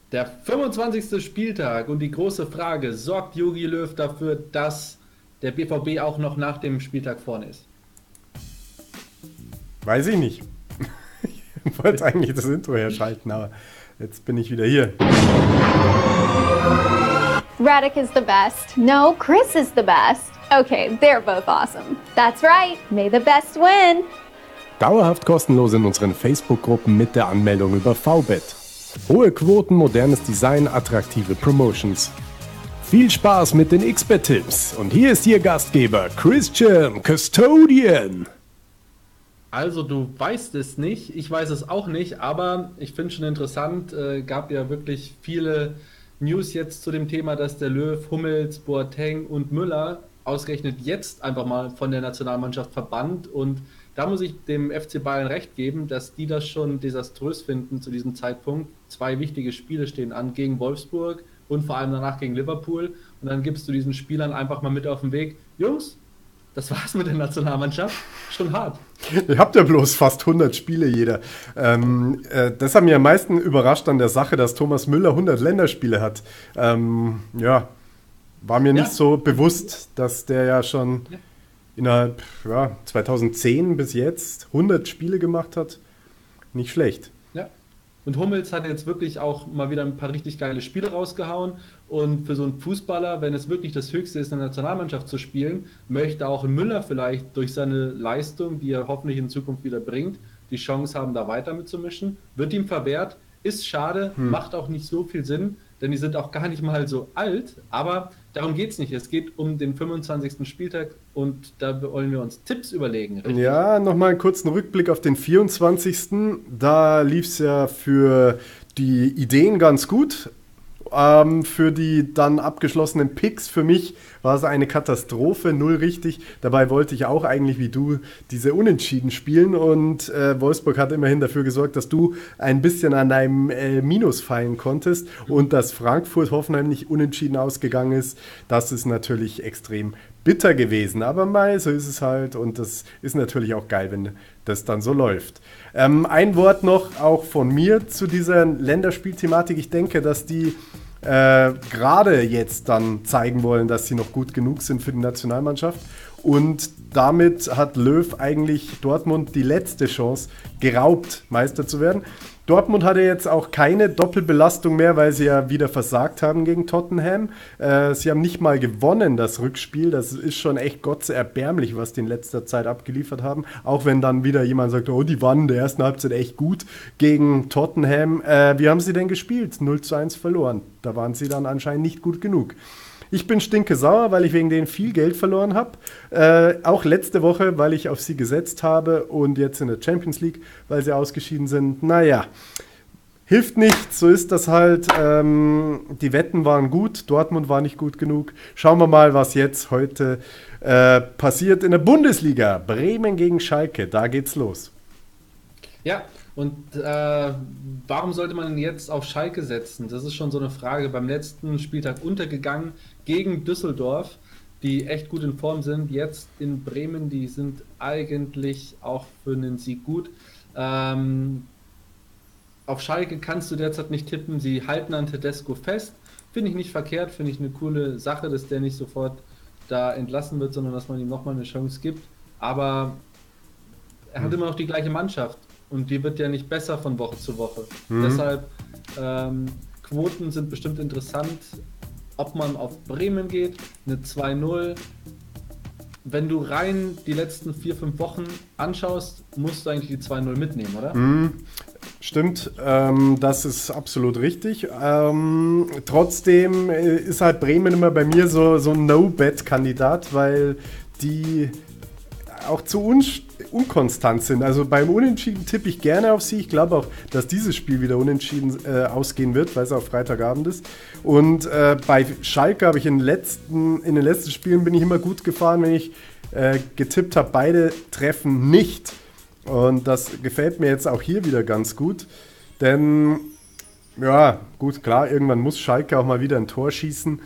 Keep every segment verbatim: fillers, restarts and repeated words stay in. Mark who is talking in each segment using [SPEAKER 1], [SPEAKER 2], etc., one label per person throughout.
[SPEAKER 1] Der fünfundzwanzigste Spieltag und die große Frage, sorgt Jogi Löw dafür, dass der B V B auch noch nach dem Spieltag vorne ist?
[SPEAKER 2] Weiß ich nicht. Ich wollte eigentlich das Intro herschalten, aber jetzt bin ich wieder hier.
[SPEAKER 3] Radic is the best. No, Chris is the best. Okay, they're both awesome. That's right. May the best win.
[SPEAKER 2] Dauerhaft kostenlos in unseren Facebook-Gruppen mit der Anmeldung über VBet. Hohe Quoten, modernes Design, attraktive Promotions. Viel Spaß mit den X B E T-Tipps. Und hier ist Ihr Gastgeber Christian Custodian.
[SPEAKER 1] Also du weißt es nicht, ich weiß es auch nicht, aber ich finde schon interessant, äh, gab ja wirklich viele News jetzt zu dem Thema, dass der Löw, Hummels, Boateng und Müller ausgerechnet jetzt einfach mal von der Nationalmannschaft verbannt, und da muss ich dem F C Bayern recht geben, dass die das schon desaströs finden zu diesem Zeitpunkt. Zwei wichtige Spiele stehen an gegen Wolfsburg und vor allem danach gegen Liverpool, und dann gibst du diesen Spielern einfach mal mit auf den Weg: Jungs, das war's mit der Nationalmannschaft. Schon hart.
[SPEAKER 2] Ihr habt ja bloß fast hundert Spiele jeder. Ähm, äh, das hat mich am meisten überrascht an der Sache, dass Thomas Müller hundert Länderspiele hat. Ähm, ja, war mir
[SPEAKER 1] Ja.
[SPEAKER 2] nicht so bewusst, dass der ja schon
[SPEAKER 1] Ja.
[SPEAKER 2] innerhalb ja, zweitausendzehn bis jetzt hundert Spiele gemacht hat. Nicht schlecht.
[SPEAKER 1] Ja. Und Hummels hat jetzt wirklich auch mal wieder ein paar richtig geile Spiele rausgehauen. Und für so einen Fußballer, wenn es wirklich das Höchste ist, in der Nationalmannschaft zu spielen, möchte auch ein Müller vielleicht durch seine Leistung, die er hoffentlich in Zukunft wieder bringt, die Chance haben, da weiter mitzumischen. Wird ihm verwehrt, ist schade,
[SPEAKER 2] Hm.
[SPEAKER 1] macht auch nicht so viel Sinn, denn die sind auch gar nicht mal so alt. Aber darum geht es nicht. Es geht um den fünfundzwanzigsten Spieltag, und da wollen wir uns Tipps überlegen. Richtig?
[SPEAKER 2] Ja, nochmal einen kurzen Rückblick auf den vierundzwanzigsten. Da lief es ja für die Ideen ganz gut. Ähm, für die dann abgeschlossenen Picks, für mich war es eine Katastrophe, null richtig. Dabei wollte ich auch eigentlich wie du diese Unentschieden spielen, und äh, Wolfsburg hat immerhin dafür gesorgt, dass du ein bisschen an deinem äh, Minus feilen konntest, und dass Frankfurt Hoffenheim nicht unentschieden ausgegangen ist. Das ist natürlich extrem bitter gewesen, aber mei, so ist es halt, und das ist natürlich auch geil, wenn das dann so läuft. Ähm, ein Wort noch auch von mir zu dieser Länderspielthematik. Ich denke, dass die äh, gerade jetzt dann zeigen wollen, dass sie noch gut genug sind für die Nationalmannschaft, und damit hat Löw eigentlich Dortmund die letzte Chance geraubt, Meister zu werden. Dortmund hatte jetzt auch keine Doppelbelastung mehr, weil sie ja wieder versagt haben gegen Tottenham. Äh, sie haben nicht mal gewonnen, das Rückspiel. Das ist schon echt gotteserbärmlich, was die in letzter Zeit abgeliefert haben. Auch wenn dann wieder jemand sagt, oh, die waren in der ersten Halbzeit echt gut gegen Tottenham. Äh, wie haben sie denn gespielt? null zu eins verloren. Da waren sie dann anscheinend nicht gut genug. Ich bin stinkesauer, weil ich wegen denen viel Geld verloren habe. Äh, auch letzte Woche, weil ich auf sie gesetzt habe, und jetzt in der Champions League, weil sie ausgeschieden sind. Naja, hilft nicht, so ist das halt. Ähm, die Wetten waren gut, Dortmund war nicht gut genug. Schauen wir mal, was jetzt heute äh, passiert in der Bundesliga. Bremen gegen Schalke, da geht's los.
[SPEAKER 1] Ja, und äh, warum sollte man jetzt auf Schalke setzen? Das ist schon so eine Frage. Beim letzten Spieltag untergegangen gegen Düsseldorf, die echt gut in Form sind. Jetzt in Bremen, die sind eigentlich auch für einen Sieg gut. Ähm, auf Schalke kannst du derzeit nicht tippen. Sie halten an Tedesco fest. Finde ich nicht verkehrt, finde ich eine coole Sache, dass der nicht sofort da entlassen wird, sondern dass man ihm nochmal eine Chance gibt. Aber er hat
[SPEAKER 2] Hm.
[SPEAKER 1] immer noch die gleiche Mannschaft. Und die wird ja nicht besser von Woche zu Woche.
[SPEAKER 2] Mhm.
[SPEAKER 1] Deshalb, ähm, Quoten sind bestimmt interessant, ob man auf Bremen geht, eine zwei null. Wenn du rein die letzten vier, fünf Wochen anschaust, musst du eigentlich die zwei null mitnehmen, oder?
[SPEAKER 2] Mhm. Stimmt, ähm, das ist absolut richtig. Ähm, trotzdem äh, ist halt Bremen immer bei mir so, so ein No-Bet-Kandidat, weil die auch zu un unkonstant sind. Also beim Unentschieden tippe ich gerne auf sie. Ich glaube auch, dass dieses Spiel wieder unentschieden äh, ausgehen wird, weil es auf Freitagabend ist. Und äh, bei Schalke habe ich in den, letzten, in den letzten Spielen bin ich immer gut gefahren, wenn ich äh, getippt habe, beide treffen nicht. Und das gefällt mir jetzt auch hier wieder ganz gut. Denn, ja, gut, klar, irgendwann muss Schalke auch mal wieder ein Tor schießen.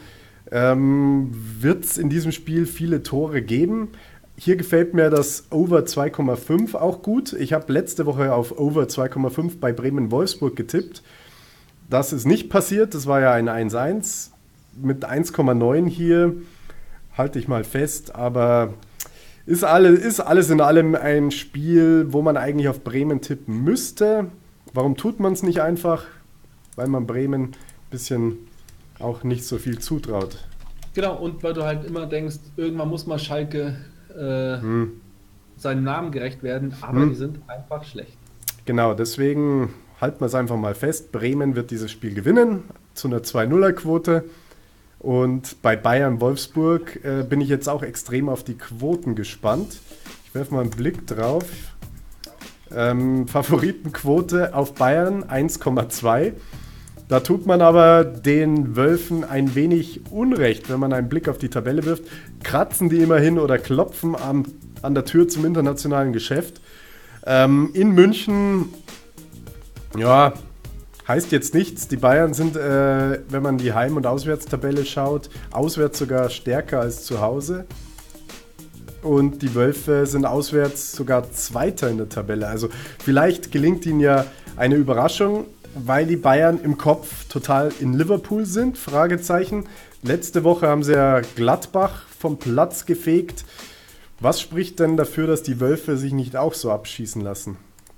[SPEAKER 2] Ähm, wird es in diesem Spiel viele Tore geben? Hier gefällt mir das Over zwei Komma fünf auch gut. Ich habe letzte Woche auf Over zwei Komma fünf bei Bremen-Wolfsburg getippt. das ist nicht passiert. Das war ja ein eins eins. Mit eins Komma neun hier halte ich mal fest. Aber ist, alle, ist alles in allem ein Spiel, wo man eigentlich auf Bremen tippen müsste. Warum tut man es nicht einfach? Weil man Bremen ein bisschen auch nicht so viel zutraut.
[SPEAKER 1] Genau, und weil du halt immer denkst, irgendwann muss mal Schalke äh, hm. seinem Namen gerecht werden, aber hm. die sind einfach schlecht.
[SPEAKER 2] Genau, deswegen halten wir es einfach mal fest. Bremen wird dieses Spiel gewinnen, zu einer zwei null Quote. Und bei Bayern-Wolfsburg äh, bin ich jetzt auch extrem auf die Quoten gespannt. Ich werfe mal einen Blick drauf. Ähm, Favoritenquote auf Bayern eins Komma zwei. Da tut man aber den Wölfen ein wenig Unrecht, wenn man einen Blick auf die Tabelle wirft. Kratzen die immerhin oder klopfen am, an der Tür zum internationalen Geschäft. Ähm, in München, ja, heißt jetzt nichts. Die Bayern sind, äh, wenn man die Heim- und Auswärtstabelle schaut, auswärts sogar stärker als zu Hause. Und die Wölfe sind auswärts sogar Zweiter in der Tabelle. Also vielleicht gelingt ihnen ja eine Überraschung, weil die Bayern im Kopf total in Liverpool sind, Fragezeichen. Letzte Woche haben sie ja Gladbach vom Platz gefegt. Was spricht denn dafür, dass die Wölfe sich nicht auch so abschießen lassen?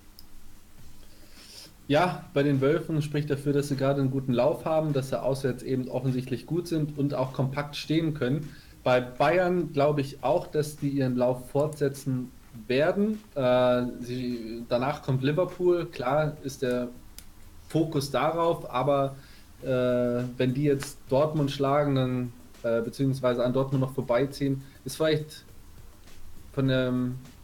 [SPEAKER 1] Ja, bei den Wölfen spricht dafür, dass sie gerade einen guten Lauf haben, dass sie auswärts eben offensichtlich gut sind und auch kompakt stehen können. Bei Bayern glaube ich auch, dass die ihren Lauf fortsetzen werden. Äh, sie, danach kommt Liverpool. Klar ist der Fokus darauf, aber äh, wenn die jetzt Dortmund schlagen, dann äh, beziehungsweise an Dortmund noch vorbeiziehen, ist vielleicht von der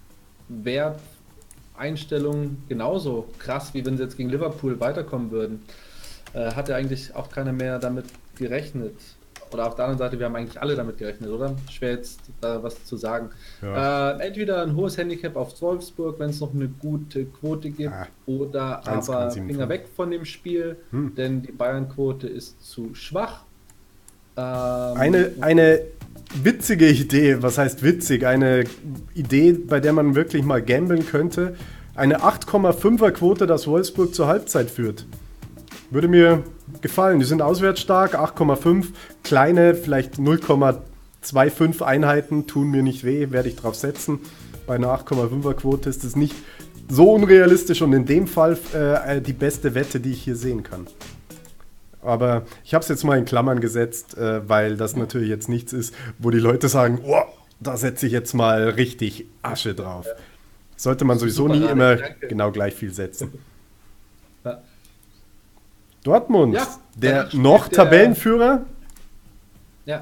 [SPEAKER 1] Werteinstellung genauso krass, wie wenn sie jetzt gegen Liverpool weiterkommen würden. Äh, hat ja eigentlich auch keiner mehr damit gerechnet. Oder auf der anderen Seite, wir haben eigentlich alle damit gerechnet, oder? Schwer jetzt da was zu sagen. Ja. Äh, entweder ein hohes Handicap auf Wolfsburg, wenn es noch eine gute Quote gibt, ah, oder aber Finger weg von dem Spiel, hm. denn die Bayern-Quote ist zu schwach.
[SPEAKER 2] Ähm, eine, eine witzige Idee, was heißt witzig? Eine Idee, bei der man wirklich mal gambeln könnte. Eine acht Komma fünfer Quote, dass Wolfsburg zur Halbzeit führt. Würde mir gefallen. Die sind auswärts stark, acht Komma fünf. Kleine, vielleicht null Komma fünfundzwanzig Einheiten tun mir nicht weh, werde ich drauf setzen. Bei einer acht Komma fünfer Quote ist es nicht so unrealistisch und in dem Fall äh, die beste Wette, die ich hier sehen kann. Aber ich habe es jetzt mal in Klammern gesetzt, äh, weil das natürlich jetzt nichts ist, wo die Leute sagen, oh, da setze ich jetzt mal richtig Asche drauf. Sollte man sowieso nie immer genau gleich viel setzen. Ja. Dortmund, ja, der noch der, Tabellenführer.
[SPEAKER 1] Ja.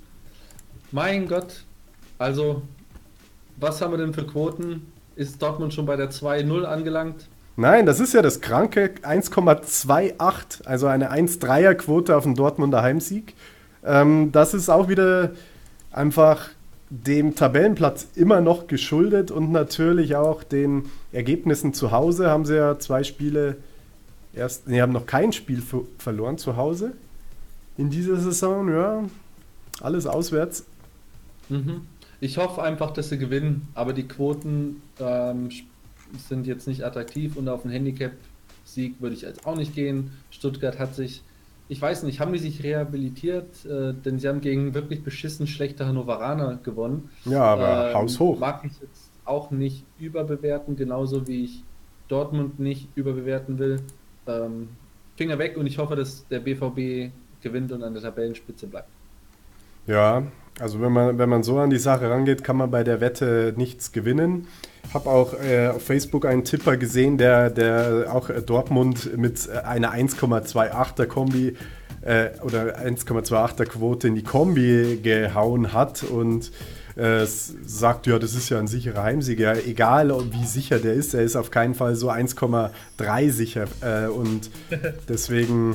[SPEAKER 1] Mein Gott. Also, was haben wir denn für Quoten? Ist Dortmund schon bei der zwei null angelangt?
[SPEAKER 2] Nein, das ist ja das kranke eins Komma achtundzwanzig, also eine eins Komma dreier Quote auf den Dortmunder Heimsieg. Ähm, das ist auch wieder einfach dem Tabellenplatz immer noch geschuldet und natürlich auch den Ergebnissen zu Hause. Haben sie ja zwei Spiele erst, nee, haben noch kein Spiel f- verloren zu Hause in dieser Saison. Ja, alles auswärts.
[SPEAKER 1] Mhm. Ich hoffe einfach, dass sie gewinnen, aber die Quoten ähm, sind jetzt nicht attraktiv und auf einen Handicap-Sieg würde ich jetzt auch nicht gehen. Stuttgart hat sich, ich weiß nicht, haben die sich rehabilitiert, äh, denn sie haben gegen wirklich beschissen schlechte Hannoveraner gewonnen.
[SPEAKER 2] Ja, aber ähm, haushoch.
[SPEAKER 1] Mag ich jetzt auch nicht überbewerten, genauso wie ich Dortmund nicht überbewerten will. Ähm, Finger weg und ich hoffe, dass der B V B gewinnt und an der Tabellenspitze bleibt.
[SPEAKER 2] Ja, also wenn man, wenn man so an die Sache rangeht, kann man bei der Wette nichts gewinnen. Ich habe auch äh, auf Facebook einen Tipper gesehen, der, der auch äh, Dortmund mit äh, einer eins Komma achtundzwanziger Kombi äh, oder eins Komma achtundzwanziger Quote in die Kombi gehauen hat und äh, sagt, ja, das ist ja ein sicherer Heimsieg. Ja, egal wie sicher der ist, er ist auf keinen Fall so eins Komma drei sicher äh, und deswegen,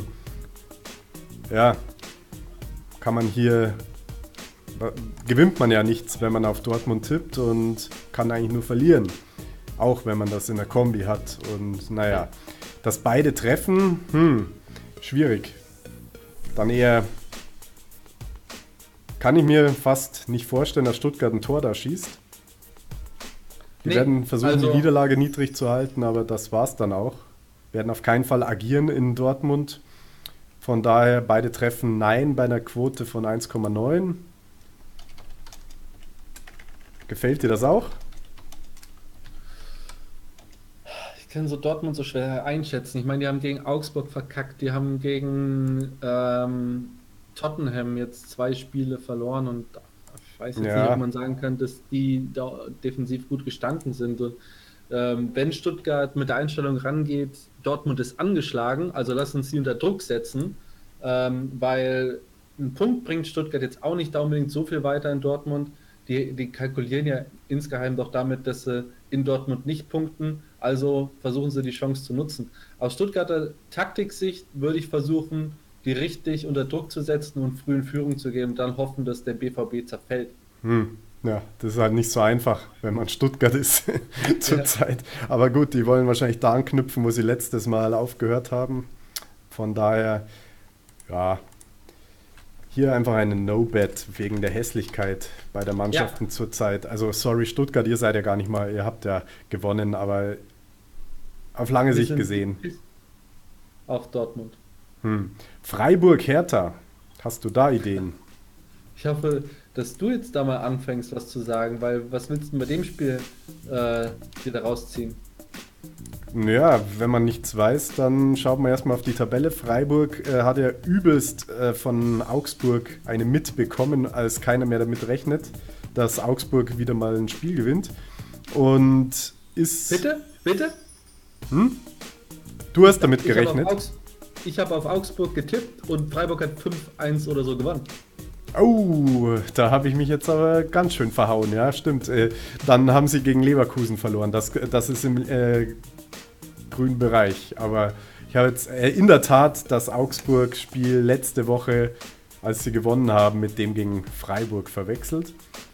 [SPEAKER 2] ja, kann man hier gewinnt man ja nichts, wenn man auf Dortmund tippt und kann eigentlich nur verlieren. Auch wenn man das in der Kombi hat. Und naja, dass beide treffen, hm, schwierig. Dann eher, kann ich mir fast nicht vorstellen, dass Stuttgart ein Tor da schießt. Die nee, werden versuchen, also die Niederlage niedrig zu halten, aber das war's dann auch. Werden auf keinen Fall agieren in Dortmund. Von daher beide treffen Nein bei einer Quote von eins Komma neun. Gefällt dir das auch?
[SPEAKER 1] Ich kann so Dortmund so schwer einschätzen. Ich meine, die haben gegen Augsburg verkackt, die haben gegen ähm, Tottenham jetzt zwei Spiele verloren und ich weiß jetzt
[SPEAKER 2] Ja.
[SPEAKER 1] nicht, ob man sagen kann, dass die da defensiv gut gestanden sind. Und, ähm, wenn Stuttgart mit der Einstellung rangeht, Dortmund ist angeschlagen, also lass uns sie unter Druck setzen, ähm, weil ein Punkt bringt Stuttgart jetzt auch nicht da unbedingt so viel weiter in Dortmund. Die, die kalkulieren ja insgeheim doch damit, dass sie in Dortmund nicht punkten, also versuchen sie die Chance zu nutzen. Aus Stuttgarter Taktiksicht würde ich versuchen, die richtig unter Druck zu setzen und früh in Führung zu geben und dann hoffen, dass der B V B zerfällt.
[SPEAKER 2] Hm. Ja, das ist halt nicht so einfach, wenn man Stuttgart ist zurzeit. Ja. Aber gut, die wollen wahrscheinlich da anknüpfen, wo sie letztes Mal aufgehört haben. Von daher, ja, hier einfach eine No-Bet wegen der Hässlichkeit bei der Mannschaften ja. zurzeit. Also sorry Stuttgart, ihr seid ja gar nicht mal, ihr habt ja gewonnen, aber auf lange Sicht gesehen.
[SPEAKER 1] Auf Dortmund.
[SPEAKER 2] Hm. Freiburg-Hertha, hast du da Ideen?
[SPEAKER 1] Ich hoffe, dass du jetzt da mal anfängst, was zu sagen, weil was willst du denn bei dem Spiel äh, wieder rausziehen?
[SPEAKER 2] Ja, wenn man nichts weiß, dann schaut man erstmal auf die Tabelle. Freiburg äh, hat ja übelst äh, von Augsburg eine mitbekommen, als keiner mehr damit rechnet, dass Augsburg wieder mal ein Spiel gewinnt. Und ist...
[SPEAKER 1] Bitte? Bitte?
[SPEAKER 2] Hm? Du hast damit
[SPEAKER 1] ich
[SPEAKER 2] gerechnet?
[SPEAKER 1] Hab Augs- ich habe auf Augsburg getippt und Freiburg hat fünf eins oder so gewonnen.
[SPEAKER 2] Oh, da habe ich mich jetzt aber ganz schön verhauen, ja, stimmt. Äh, dann haben sie gegen Leverkusen verloren. Das, das ist im äh, grünen Bereich. Aber ich habe jetzt äh, in der Tat das Augsburg-Spiel letzte Woche, als sie gewonnen haben, mit dem gegen Freiburg verwechselt.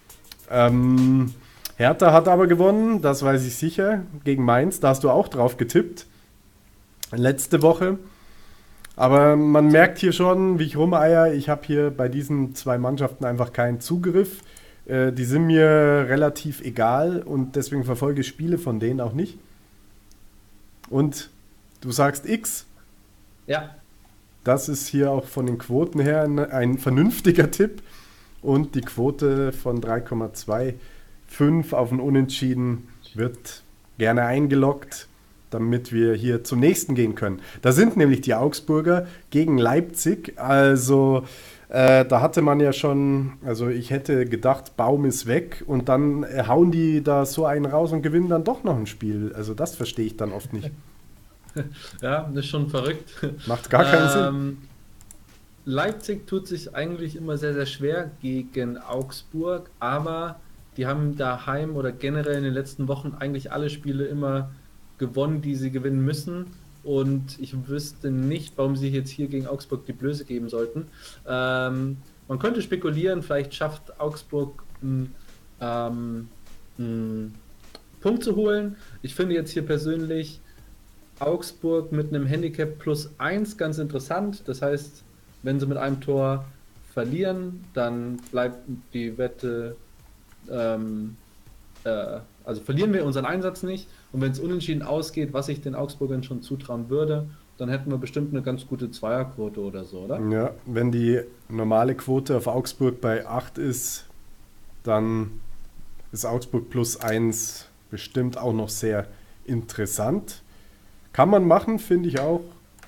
[SPEAKER 2] Ähm, Hertha hat aber gewonnen, das weiß ich sicher, gegen Mainz. Da hast du auch drauf getippt. Letzte Woche. Aber man merkt hier schon, wie ich rumeier, ich habe hier bei diesen zwei Mannschaften einfach keinen Zugriff. Äh, die sind mir relativ egal und deswegen verfolge ich Spiele von denen auch nicht. Und du sagst X.
[SPEAKER 1] Ja.
[SPEAKER 2] Das ist hier auch von den Quoten her ein, ein vernünftiger Tipp. Und die Quote von drei Komma fünfundzwanzig auf ein Unentschieden wird gerne eingeloggt, damit wir hier zum nächsten gehen können. Da sind nämlich die Augsburger gegen Leipzig. Also äh, da hatte man ja schon, also ich hätte gedacht, Baum ist weg und dann äh, hauen die da so einen raus und gewinnen dann doch noch ein Spiel. Also das verstehe ich dann oft nicht.
[SPEAKER 1] Ja, das ist schon verrückt.
[SPEAKER 2] Macht gar keinen
[SPEAKER 1] ähm,
[SPEAKER 2] Sinn.
[SPEAKER 1] Leipzig tut sich eigentlich immer sehr, sehr schwer gegen Augsburg, aber die haben daheim oder generell in den letzten Wochen eigentlich alle Spiele immer gewonnen, die sie gewinnen müssen. Und ich wüsste nicht, warum sie jetzt hier gegen Augsburg die Blöße geben sollten. Ähm, man könnte spekulieren, vielleicht schafft Augsburg einen, ähm, einen Punkt zu holen. Ich finde jetzt hier persönlich Augsburg mit einem Handicap plus eins ganz interessant. Das heißt, wenn sie mit einem Tor verlieren, dann bleibt die Wette, ähm, äh, also verlieren wir unseren Einsatz nicht. Und wenn es unentschieden ausgeht, was ich den Augsburgern schon zutrauen würde, dann hätten wir bestimmt eine ganz gute Zweierquote oder so, oder?
[SPEAKER 2] Ja, wenn die normale Quote auf Augsburg bei acht ist, dann ist Augsburg plus eins bestimmt auch noch sehr interessant. Kann man machen, finde ich auch.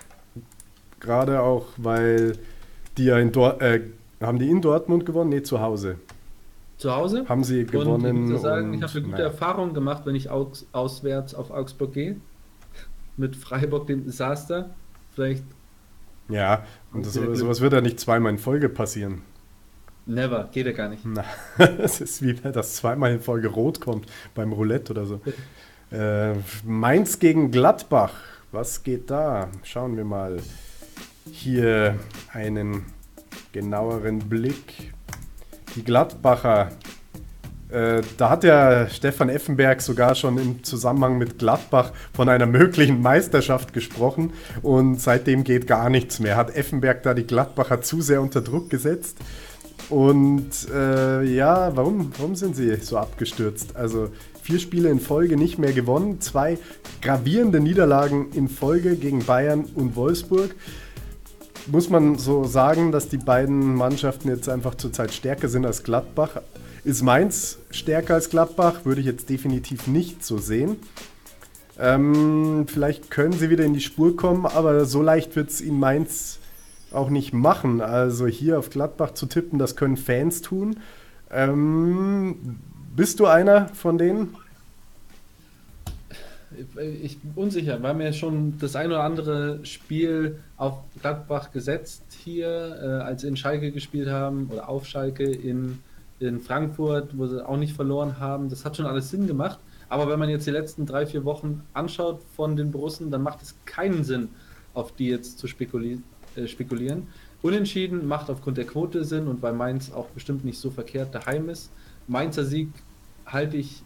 [SPEAKER 2] Gerade auch, weil die ja in Dor- äh, haben die in Dortmund gewonnen? Nee, zu Hause.
[SPEAKER 1] Zu Hause?
[SPEAKER 2] Haben sie gewonnen.
[SPEAKER 1] Und ich muss sagen,
[SPEAKER 2] und,
[SPEAKER 1] ich habe eine gute
[SPEAKER 2] naja.
[SPEAKER 1] Erfahrung gemacht, wenn ich aus, auswärts auf Augsburg gehe. Mit Freiburg, dem Desaster. Vielleicht
[SPEAKER 2] Ja, und das, sowas wird ja nicht zweimal in Folge passieren.
[SPEAKER 1] never, geht ja gar nicht.
[SPEAKER 2] Na, das ist wie wenn das zweimal in Folge rot kommt beim Roulette oder so. äh, Mainz gegen Gladbach. Was geht da? Schauen wir mal. Hier einen genaueren Blick. Die Gladbacher. Äh, da hat ja Stefan Effenberg sogar schon im Zusammenhang mit Gladbach von einer möglichen Meisterschaft gesprochen und seitdem geht gar nichts mehr. Hat Effenberg da die Gladbacher zu sehr unter Druck gesetzt und äh, ja, warum, warum sind sie so abgestürzt? Also vier Spiele in Folge nicht mehr gewonnen, zwei gravierende Niederlagen in Folge gegen Bayern und Wolfsburg. muss man so sagen, dass die beiden Mannschaften jetzt einfach zurzeit stärker sind als Gladbach. Ist Mainz stärker als Gladbach? Würde ich jetzt definitiv nicht so sehen. Ähm, vielleicht können sie wieder in die Spur kommen, aber so leicht wird es in Mainz auch nicht machen. Also hier auf Gladbach zu tippen, das können Fans tun. Ähm, bist du einer von denen?
[SPEAKER 1] Ich bin unsicher. Wir haben ja schon das ein oder andere Spiel auf Gladbach gesetzt hier, äh, als sie in Schalke gespielt haben oder auf Schalke in, in Frankfurt, wo sie auch nicht verloren haben. Das hat schon alles Sinn gemacht. Aber wenn man jetzt die letzten drei, vier Wochen anschaut von den Borussen, dann macht es keinen Sinn, auf die jetzt zu spekuli äh, spekulieren. Unentschieden macht aufgrund der Quote Sinn und weil Mainz auch bestimmt nicht so verkehrt daheim ist. Mainzer Sieg halte ich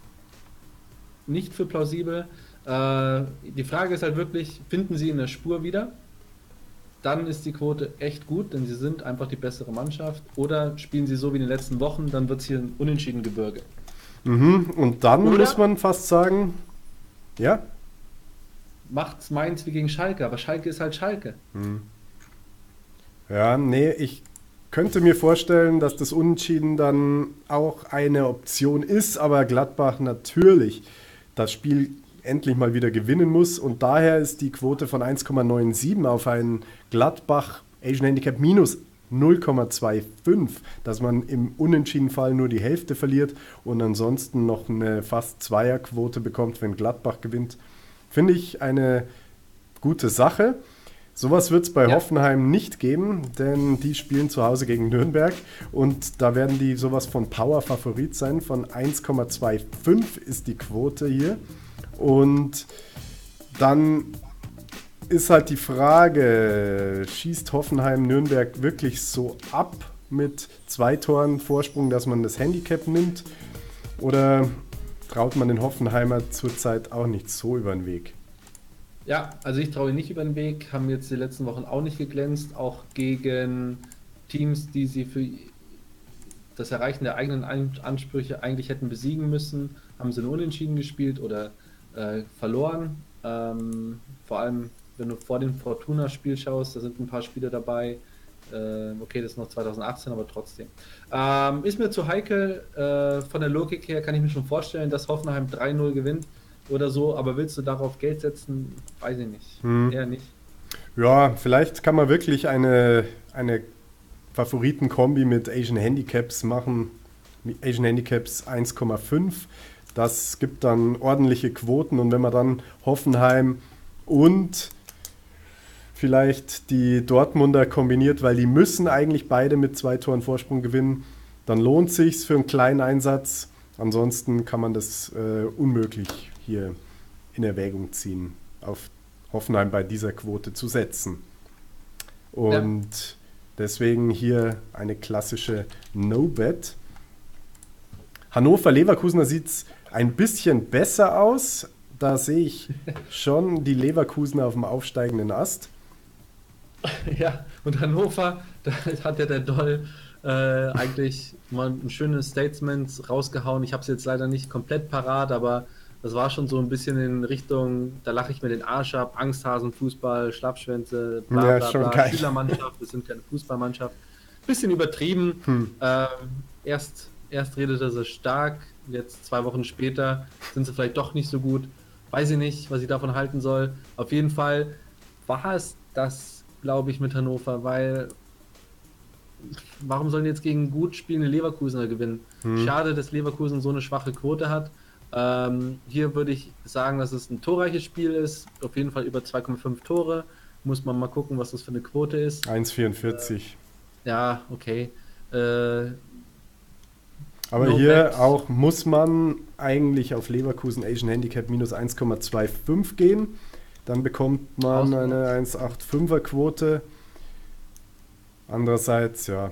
[SPEAKER 1] nicht für plausibel. Äh, die Frage ist halt wirklich, finden sie in der Spur wieder? Dann ist die Quote echt gut, denn sie sind einfach die bessere Mannschaft. Oder spielen sie so wie in den letzten Wochen, dann wird es hier ein Unentschieden-Gebirge.
[SPEAKER 2] Mhm. Und dann
[SPEAKER 1] Oder
[SPEAKER 2] muss man fast sagen, ja.
[SPEAKER 1] Macht's Mainz wie gegen Schalke, aber Schalke ist halt Schalke.
[SPEAKER 2] Hm. Ja, nee, ich könnte mir vorstellen, dass das Unentschieden dann auch eine Option ist, aber Gladbach natürlich das Spiel endlich mal wieder gewinnen muss und daher ist die Quote von eins Komma siebenundneunzig auf einen Gladbach Asian Handicap minus null Komma fünfundzwanzig, dass man im Unentschieden-Fall nur die Hälfte verliert und ansonsten noch eine fast Zweierquote bekommt, wenn Gladbach gewinnt. Finde ich eine gute Sache. Sowas wird es bei
[SPEAKER 1] Ja.
[SPEAKER 2] Hoffenheim nicht geben, denn die spielen zu Hause gegen Nürnberg und da werden die sowas von Power Favorit sein. Von eins Komma fünfundzwanzig ist die Quote hier und dann ist halt die Frage, schießt Hoffenheim Nürnberg wirklich so ab mit zwei Toren Vorsprung, dass man das Handicap nimmt? Oder traut man den Hoffenheimer zurzeit auch nicht so über den Weg?
[SPEAKER 1] Ja, also ich traue ihnen nicht über den Weg, haben jetzt die letzten Wochen auch nicht geglänzt, auch gegen Teams, die sie für das Erreichen der eigenen Ein- Ansprüche eigentlich hätten besiegen müssen, haben sie nur unentschieden gespielt oder äh, verloren. Ähm, vor allem, wenn du vor dem Fortuna-Spiel schaust, da sind ein paar Spiele dabei. Äh, okay, das ist noch zwanzig achtzehn, aber trotzdem. Ähm, ist mir zu heikel. Äh, von der Logik her kann ich mir schon vorstellen, dass Hoffenheim drei null gewinnt oder so, aber willst du darauf Geld setzen? Weiß ich nicht.
[SPEAKER 2] Hm.
[SPEAKER 1] Eher nicht.
[SPEAKER 2] Ja, vielleicht kann man wirklich eine, eine Favoritenkombi mit Asian Handicaps machen. Mit Asian Handicaps eins Komma fünf. Das gibt dann ordentliche Quoten und wenn man dann Hoffenheim und vielleicht die Dortmunder kombiniert, weil die müssen eigentlich beide mit zwei Toren Vorsprung gewinnen, dann lohnt sich's für einen kleinen Einsatz. Ansonsten kann man das äh, unmöglich hier in Erwägung ziehen, auf Hoffenheim bei dieser Quote zu setzen. Und ja. Deswegen hier eine klassische No-Bet. Hannover-Leverkusen, da sieht es ein bisschen besser aus. Da sehe ich schon die Leverkusener auf dem aufsteigenden Ast.
[SPEAKER 1] Ja, und Hannover, da hat ja der Doll äh, eigentlich mal ein schönes Statement rausgehauen. Ich habe es jetzt leider nicht komplett parat, aber das war schon so ein bisschen in Richtung, da lache ich mir den Arsch ab, Angsthasen, Fußball, Schlappschwänze, bla
[SPEAKER 2] Ja,
[SPEAKER 1] bla
[SPEAKER 2] schon
[SPEAKER 1] bla,
[SPEAKER 2] geil.
[SPEAKER 1] Schülermannschaft, wir sind keine Fußballmannschaft. Bisschen übertrieben.
[SPEAKER 2] Hm.
[SPEAKER 1] Ähm, erst, erst redete sie stark, jetzt zwei Wochen später sind sie vielleicht doch nicht so gut. Weiß ich nicht, was ich davon halten soll. Auf jeden Fall war es das, glaube ich, mit Hannover, weil warum sollen jetzt gegen gut spielende Leverkusener gewinnen?
[SPEAKER 2] Hm.
[SPEAKER 1] Schade, dass Leverkusen so eine schwache Quote hat. Ähm, hier würde ich sagen, dass es ein torreiches Spiel ist. Auf jeden Fall über zwei Komma fünf Tore. Muss man mal gucken, was das für eine Quote ist.
[SPEAKER 2] eins Komma vierundvierzig.
[SPEAKER 1] Äh, ja, okay. Äh,
[SPEAKER 2] Aber
[SPEAKER 1] no
[SPEAKER 2] hier
[SPEAKER 1] bet.
[SPEAKER 2] auch muss man eigentlich auf Leverkusen Asian Handicap minus eins Komma fünfundzwanzig gehen. Dann bekommt man
[SPEAKER 1] Ausnahme.
[SPEAKER 2] eine eins Komma fünfundachtzig er Quote. Andererseits, ja,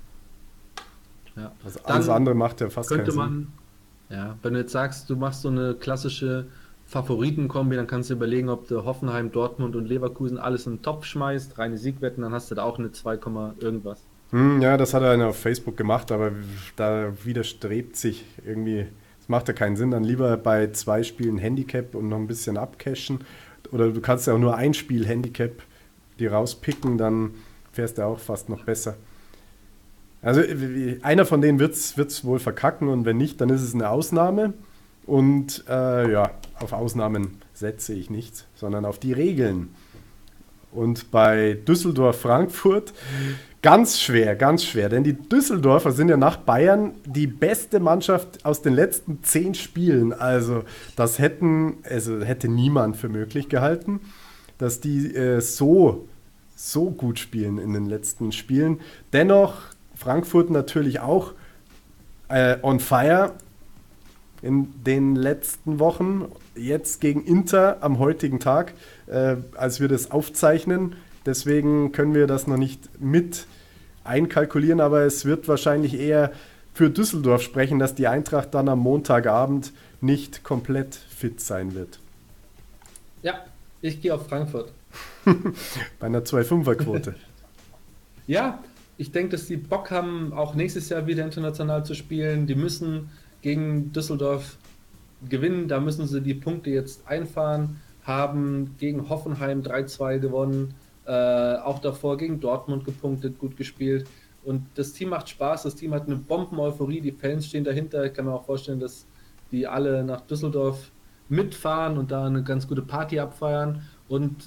[SPEAKER 1] ja.
[SPEAKER 2] das,
[SPEAKER 1] Dann
[SPEAKER 2] alles andere macht ja fast keinen
[SPEAKER 1] könnte
[SPEAKER 2] Sinn.
[SPEAKER 1] man, ja, wenn du jetzt sagst, du machst so eine klassische Favoritenkombi, dann kannst du überlegen, ob du Hoffenheim, Dortmund und Leverkusen alles in den Topf schmeißt, reine Siegwetten, dann hast du da auch eine zwei, irgendwas.
[SPEAKER 2] Hm, ja, das hat er einer auf Facebook gemacht, aber da widerstrebt sich irgendwie, das macht ja keinen Sinn, dann lieber bei zwei Spielen Handicap und noch ein bisschen abcashen. Oder du kannst ja auch nur ein Spiel Handicap die rauspicken, dann fährst du auch fast noch besser. Also einer von denen wird es wohl verkacken und wenn nicht, dann ist es eine Ausnahme. Und äh, ja, auf Ausnahmen setze ich nichts, sondern auf die Regeln. Und bei Düsseldorf-Frankfurt ganz schwer, ganz schwer. Denn die Düsseldorfer sind ja nach Bayern die beste Mannschaft aus den letzten zehn Spielen. Also das hätten, also hätte niemand für möglich gehalten, dass die äh, so, so gut spielen in den letzten Spielen. Dennoch Frankfurt natürlich auch äh, on fire in den letzten Wochen. Jetzt gegen Inter am heutigen Tag, äh, als wir das aufzeichnen. Deswegen können wir das noch nicht mit einkalkulieren, aber es wird wahrscheinlich eher für Düsseldorf sprechen, dass die Eintracht dann am Montagabend nicht komplett fit sein wird.
[SPEAKER 1] Ja, ich gehe auf Frankfurt.
[SPEAKER 2] Bei einer zwei Komma fünfer Quote.
[SPEAKER 1] Ja, ich denke, dass die Bock haben, auch nächstes Jahr wieder international zu spielen. Die müssen gegen Düsseldorf gewinnen, da müssen sie die Punkte jetzt einfahren, haben gegen Hoffenheim drei zwei gewonnen, äh, auch davor gegen Dortmund gepunktet, gut gespielt und das Team macht Spaß, das Team hat eine Bomben-Euphorie, die Fans stehen dahinter, ich kann mir auch vorstellen, dass die alle nach Düsseldorf mitfahren und da eine ganz gute Party abfeiern und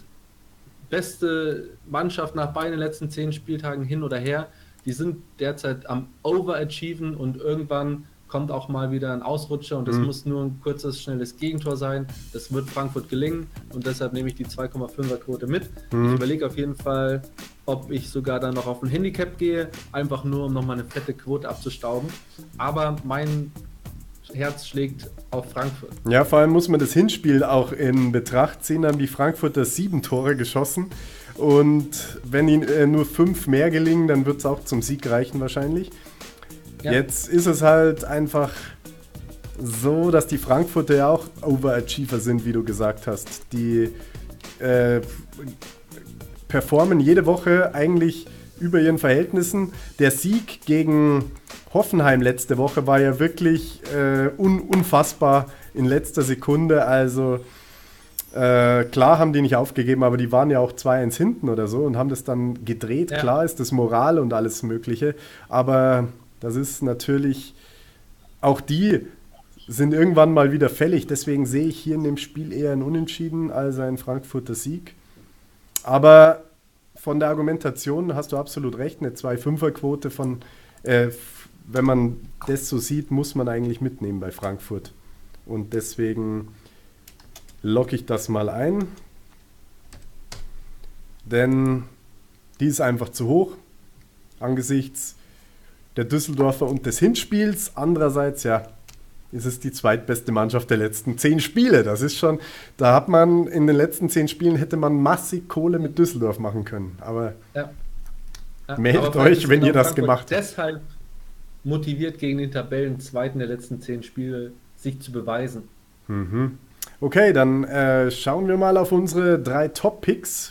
[SPEAKER 1] beste Mannschaft nach beiden letzten zehn Spieltagen hin oder her, die sind derzeit am Overachieven und irgendwann kommt auch mal wieder ein Ausrutscher und das mhm. muss nur ein kurzes, schnelles Gegentor sein. Das wird Frankfurt gelingen und deshalb nehme ich die zwei Komma fünfer Quote mit. Mhm. Ich überlege auf jeden Fall, ob ich sogar dann noch auf ein Handicap gehe, einfach nur, um nochmal eine fette Quote abzustauben. Aber mein Herz schlägt auf Frankfurt.
[SPEAKER 2] Ja, vor allem muss man das Hinspiel auch in Betracht ziehen. Da haben die Frankfurter sieben Tore geschossen und wenn ihnen äh, nur fünf mehr gelingen, dann wird es auch zum Sieg reichen wahrscheinlich. Ja. Jetzt ist es halt einfach so, dass die Frankfurter ja auch Overachiever sind, wie du gesagt hast. Die äh, performen jede Woche eigentlich über ihren Verhältnissen. Der Sieg gegen Hoffenheim letzte Woche war ja wirklich äh, un- unfassbar in letzter Sekunde. Also äh, klar haben die nicht aufgegeben, aber die waren ja auch zwei eins hinten oder so und haben das dann gedreht. Ja. Klar ist das Moral und alles Mögliche, aber das ist natürlich, auch die sind irgendwann mal wieder fällig. Deswegen sehe ich hier in dem Spiel eher ein Unentschieden als ein Frankfurter Sieg. Aber von der Argumentation hast du absolut recht. Eine zwei Komma fünfer Quote von, äh, wenn man das so sieht, muss man eigentlich mitnehmen bei Frankfurt. Und deswegen logge ich das mal ein. Denn die ist einfach zu hoch angesichts der Düsseldorfer und des Hinspiels. Andererseits, ja, ist es die zweitbeste Mannschaft der letzten zehn Spiele. Das ist schon, da hat man in den letzten zehn Spielen hätte man massig Kohle mit Düsseldorf machen können. Aber
[SPEAKER 1] ja. Ja,
[SPEAKER 2] meldet euch, wenn ihr das Frankfurt gemacht habt.
[SPEAKER 1] Deshalb motiviert gegen den Tabellenzweiten der letzten zehn Spiele sich zu beweisen.
[SPEAKER 2] Mhm. Okay, dann äh, schauen wir mal auf unsere drei Top-Picks.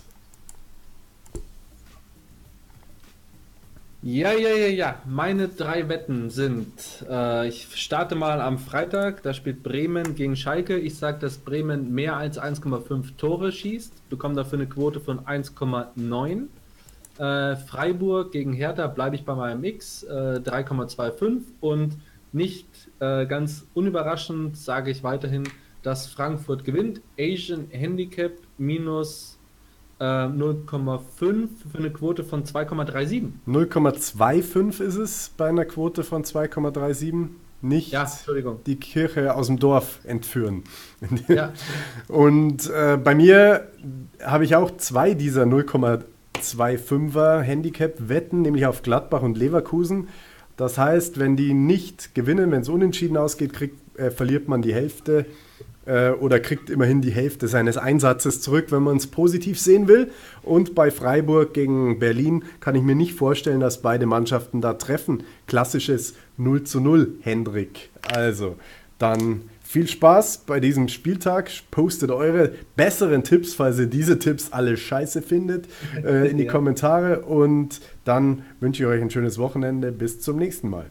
[SPEAKER 1] Ja, ja, ja, ja. Meine drei Wetten sind, äh, ich starte mal am Freitag, da spielt Bremen gegen Schalke. Ich sage, dass Bremen mehr als eins Komma fünf Tore schießt, bekomme dafür eine Quote von eins Komma neun. Äh, Freiburg gegen Hertha bleibe ich bei meinem X, äh, drei Komma fünfundzwanzig und nicht äh, ganz unüberraschend sage ich weiterhin, dass Frankfurt gewinnt. Asian Handicap minus null Komma fünf für eine Quote von zwei Komma siebenunddreißig.
[SPEAKER 2] null Komma fünfundzwanzig ist es bei einer Quote von zwei Komma siebenunddreißig. Nicht
[SPEAKER 1] ja, Entschuldigung.
[SPEAKER 2] Die Kirche aus dem Dorf entführen.
[SPEAKER 1] Ja.
[SPEAKER 2] Und äh, bei mir habe ich auch zwei dieser null Komma fünfundzwanziger Handicap-Wetten, nämlich auf Gladbach und Leverkusen. Das heißt, wenn die nicht gewinnen, wenn es unentschieden ausgeht, kriegt, äh, verliert man die Hälfte oder kriegt immerhin die Hälfte seines Einsatzes zurück, wenn man es positiv sehen will. Und bei Freiburg gegen Berlin kann ich mir nicht vorstellen, dass beide Mannschaften da treffen. Klassisches null zu null, Hendrik. Also, dann viel Spaß bei diesem Spieltag. Postet eure besseren Tipps, falls ihr diese Tipps alle scheiße findet, äh, in die ja. Kommentare. Und dann wünsche ich euch ein schönes Wochenende. Bis zum nächsten Mal.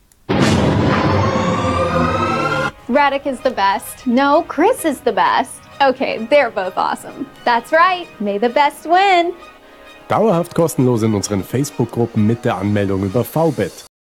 [SPEAKER 3] Radek is the best. No, Chris is the best. Okay, they're both awesome. That's right. May the best win.
[SPEAKER 2] Dauerhaft kostenlos in unseren Facebook-Gruppen mit der Anmeldung über VBet.